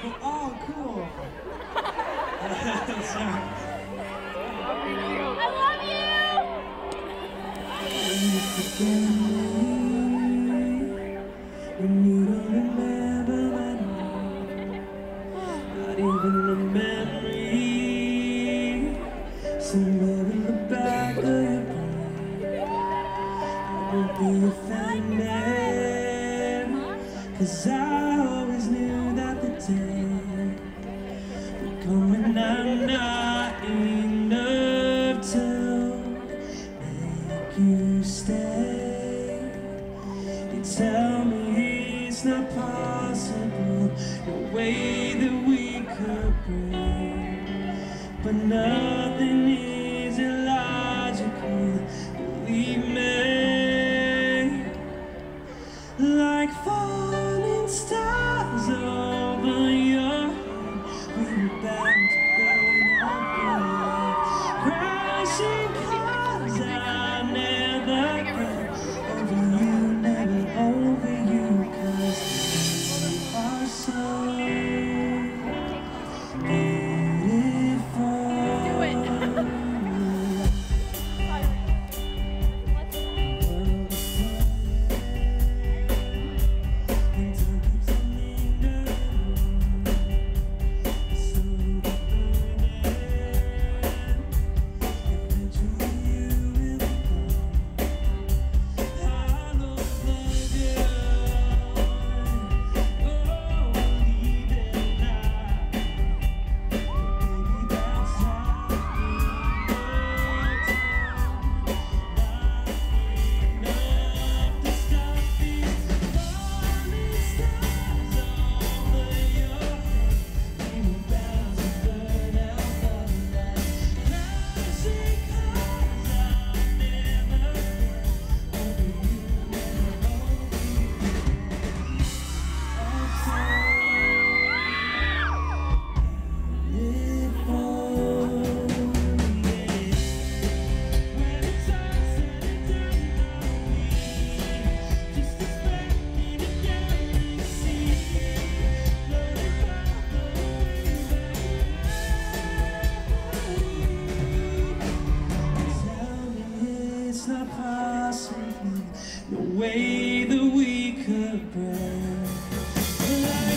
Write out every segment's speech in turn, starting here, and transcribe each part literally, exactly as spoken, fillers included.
Oh, cool. Sorry. I love you! When you don't remember my name, not even the memory, somewhere in the back of your brain, I won't be offended, 'cause I always knew that the day would come when I'm not enough to make you stay. You tell me it's not possible, no way that we could break, but nothing is illogical, believe me. Like falling stars over your head, we were bound to burn up. Crashing cars I never get over you, never over you, 'cause you are so beautiful. It's not possible, no way that we could break. Like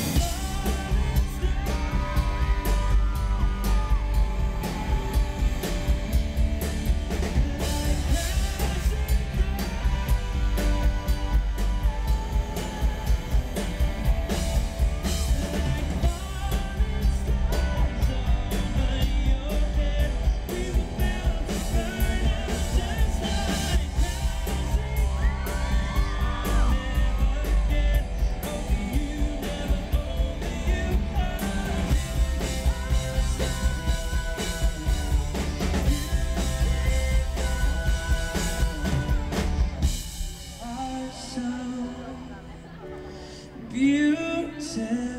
beautiful.